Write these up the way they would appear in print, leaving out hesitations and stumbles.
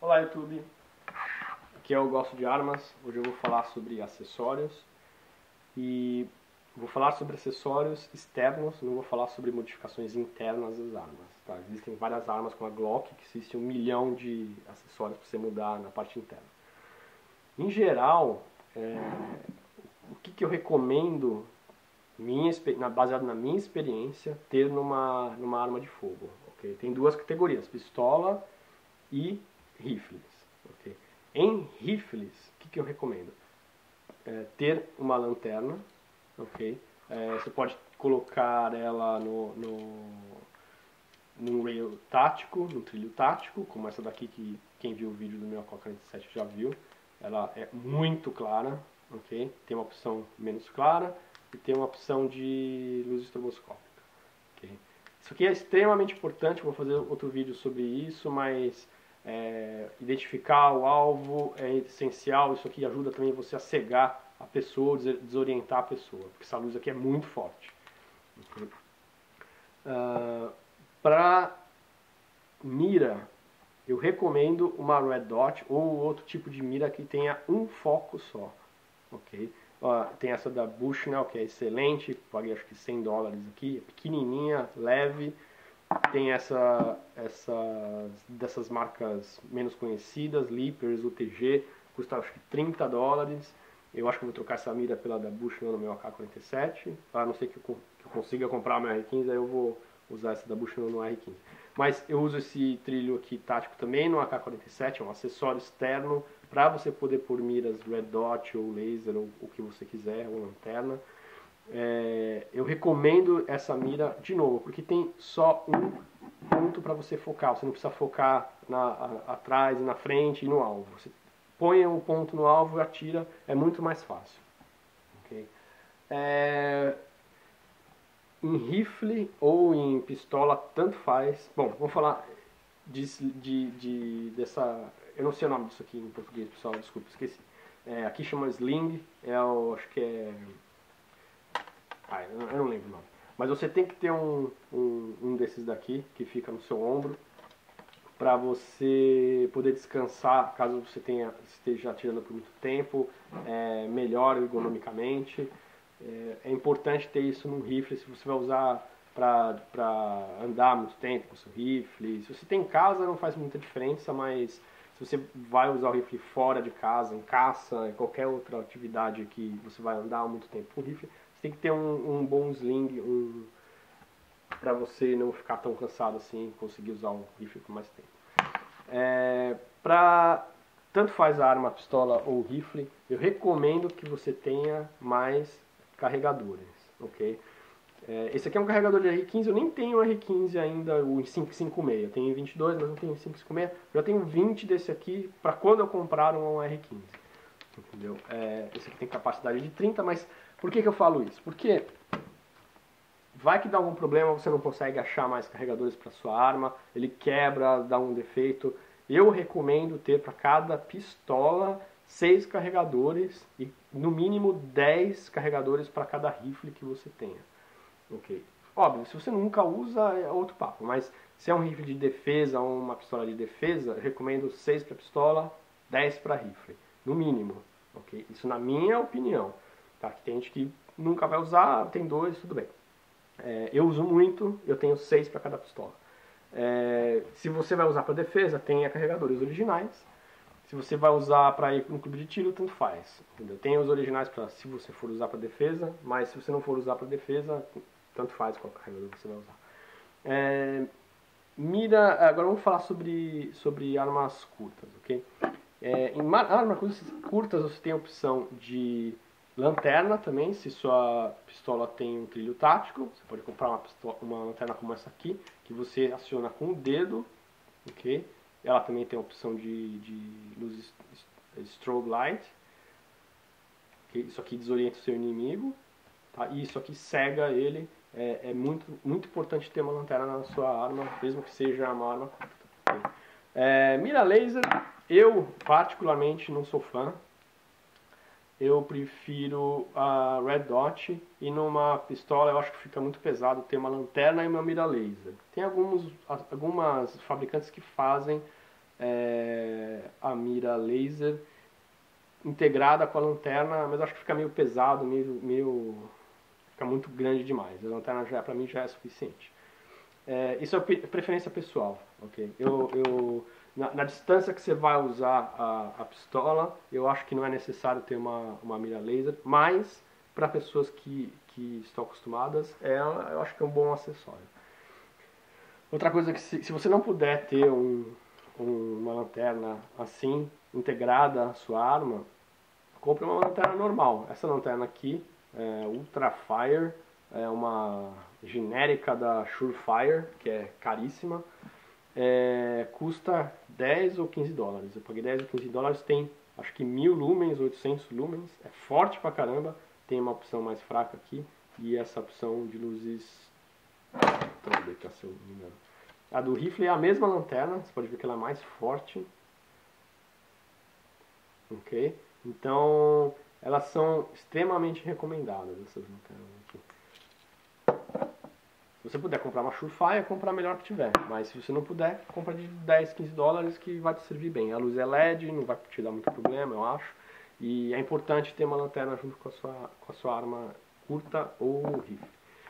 Olá YouTube, aqui é o Gosto de Armas. Hoje eu vou falar sobre acessórios e vou falar sobre acessórios externos, não vou falar sobre modificações internas das armas. Tá? Existem várias armas com a Glock que existe 1 milhão de acessórios para você mudar na parte interna. Em geral, o que eu recomendo, baseado na minha experiência, ter numa arma de fogo? Okay? Tem duas categorias, pistola e rifles. Okay? Em rifles, o que eu recomendo? Ter uma lanterna, okay? Você pode colocar ela num rail tático, num trilho tático, como essa daqui que quem viu o vídeo do meu AK-47 já viu. Ela é muito clara, okay? Tem uma opção menos clara e tem uma opção de luz estroboscópica. Okay? Isso aqui é extremamente importante, vou fazer outro vídeo sobre isso, mas identificar o alvo é essencial. Isso aqui ajuda também você a cegar a pessoa, desorientar a pessoa, porque essa luz aqui é muito forte. Okay? Para mira, eu recomendo uma Red Dot ou outro tipo de mira que tenha um foco só. Okay? Tem essa da Bushnell, que é excelente, paguei acho que $100 aqui, é pequenininha, leve. Tem dessas marcas menos conhecidas, Leapers, UTG, custa acho que $30. Eu acho que vou trocar essa mira pela da Bushnell no meu AK-47, a não ser que eu consiga comprar o meu R15, aí eu vou usar essa da Bushnell no R15. Mas eu uso esse trilho aqui tático também no AK-47, é um acessório externo para você poder pôr miras Red Dot ou laser ou o que você quiser, ou lanterna. Eu recomendo essa mira de novo, porque tem só um ponto para você focar. Você não precisa focar atrás e na frente e no alvo. Você põe o ponto no alvo e atira, é muito mais fácil. Okay? Em rifle ou em pistola, tanto faz. Bom, vamos falar dessa... Eu não sei o nome disso aqui em português, pessoal, desculpa, esqueci. Aqui chama sling, acho que é... eu não lembro o nome. Mas você tem que ter um desses daqui, que fica no seu ombro, para você poder descansar, caso você esteja atirando por muito tempo, melhor ergonomicamente. É importante ter isso num rifle, se você vai usar para andar muito tempo com o seu rifle. Se você tem em casa não faz muita diferença, mas se você vai usar o rifle fora de casa, em caça, em qualquer outra atividade que você vai andar muito tempo com o rifle, você tem que ter um bom sling, para você não ficar tão cansado assim e conseguir usar o rifle por mais tempo. Tanto faz a arma, a pistola ou o rifle, eu recomendo que você tenha mais carregadores, ok? Esse aqui é um carregador de R15, eu nem tenho o R15 ainda, o 556, eu tenho 22, mas não tenho 556, já tenho 20 desse aqui para quando eu comprar um R15, entendeu? Esse aqui tem capacidade de 30, mas por que eu falo isso? Porque vai que dá algum problema, você não consegue achar mais carregadores para sua arma, ele quebra, dá um defeito. Eu recomendo ter para cada pistola 6 carregadores e no mínimo 10 carregadores para cada rifle que você tenha. Ok. Óbvio, se você nunca usa é outro papo, mas se é um rifle de defesa ou uma pistola de defesa, eu recomendo 6 para pistola, 10 para rifle, no mínimo. Ok. Isso na minha opinião. Tá? Que tem gente que nunca vai usar, tem 2, tudo bem. Eu uso muito, eu tenho 6 para cada pistola. Se você vai usar para defesa, tenha carregadores originais. Se você vai usar para ir no clube de tiro, tanto faz. Entendeu? Tem os originais para se você for usar para defesa, mas se você não for usar para defesa, tanto faz qual carregador você vai usar. Mira, agora vamos falar sobre armas curtas, ok? Em armas curtas você tem a opção de lanterna também, se sua pistola tem um trilho tático, você pode comprar uma lanterna como essa aqui, que você aciona com o dedo, ok? Ela também tem a opção de luz strobe light, okay? Isso aqui desorienta o seu inimigo, tá? E isso aqui cega ele. É muito importante ter uma lanterna na sua arma, mesmo que seja uma arma curta. Okay? Mira laser, eu particularmente não sou fã. Eu prefiro a Red Dot, e numa pistola eu acho que fica muito pesado ter uma lanterna e uma mira laser. Tem algumas fabricantes que fazem a mira laser integrada com a lanterna, mas acho que fica meio pesado, fica muito grande demais. A lanterna já para mim já é suficiente. Isso é preferência pessoal, ok? Na distância que você vai usar a pistola, eu acho que não é necessário ter uma mira laser, mas para pessoas que estão acostumadas, eu acho que é um bom acessório. Outra coisa que se você não puder ter uma lanterna assim, integrada à sua arma, compre uma lanterna normal. Essa lanterna aqui é Ultra Fire, é uma genérica da Surefire, que é caríssima. Custa 10 ou 15 dólares. Eu paguei 10 ou 15 dólares, tem acho que 1000 lumens, 800 lumens. É forte pra caramba. Tem uma opção mais fraca aqui e essa opção de luzes trôbeca, se eu não me engano. A do rifle é a mesma lanterna, você pode ver que ela é mais forte. Ok? Então, elas são extremamente recomendadas, essas lanternas aqui. Se você puder comprar uma Surefire, comprar a melhor que tiver. Mas se você não puder, compra de 10, 15 dólares que vai te servir bem. A luz é LED, não vai te dar muito problema, eu acho. E é importante ter uma lanterna junto com a sua arma curta ou rifle.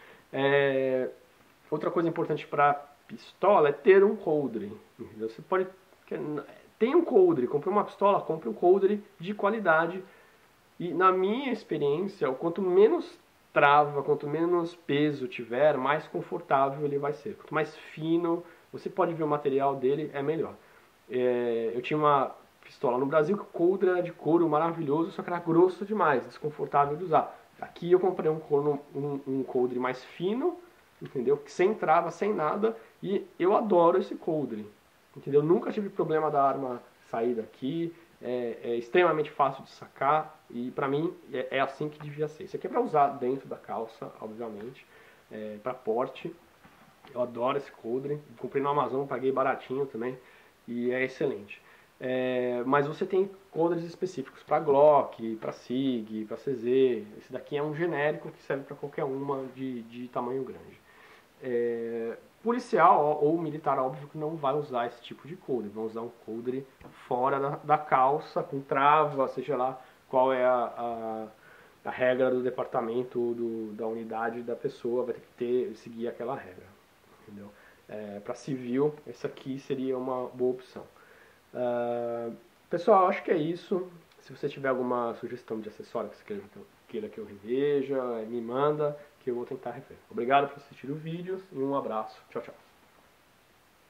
Outra coisa importante para pistola é ter um coldre. Entendeu? Você pode... Tem um coldre, compre uma pistola, compre um coldre de qualidade. E na minha experiência, quanto menos trava, quanto menos peso tiver, mais confortável ele vai ser. Quanto mais fino, você pode ver o material dele, é melhor. Eu tinha uma pistola no Brasil que o coldre era de couro maravilhoso, só que era grosso demais, desconfortável de usar. Aqui eu comprei um coldre mais fino, entendeu? Sem trava, sem nada, e eu adoro esse coldre, entendeu? Nunca tive problema da arma sair daqui, é extremamente fácil de sacar e pra mim é assim que devia ser. Isso aqui é pra usar dentro da calça, obviamente, pra porte. Eu adoro esse coldre, comprei no Amazon, paguei baratinho também e é excelente. Mas você tem coldres específicos para Glock, para SIG, para CZ. Esse daqui é um genérico que serve para qualquer uma de tamanho grande. Policial ou militar, óbvio que não vai usar esse tipo de coldre, vão usar um coldre fora da calça, com trava, seja lá qual é a regra do departamento, da unidade da pessoa, vai ter que seguir aquela regra, entendeu? Para civil, esse aqui seria uma boa opção. Pessoal, acho que é isso. Se você tiver alguma sugestão de acessório que você queira que eu reveja, me manda, que eu vou tentar rever. Obrigado por assistir o vídeo e um abraço. Tchau, tchau.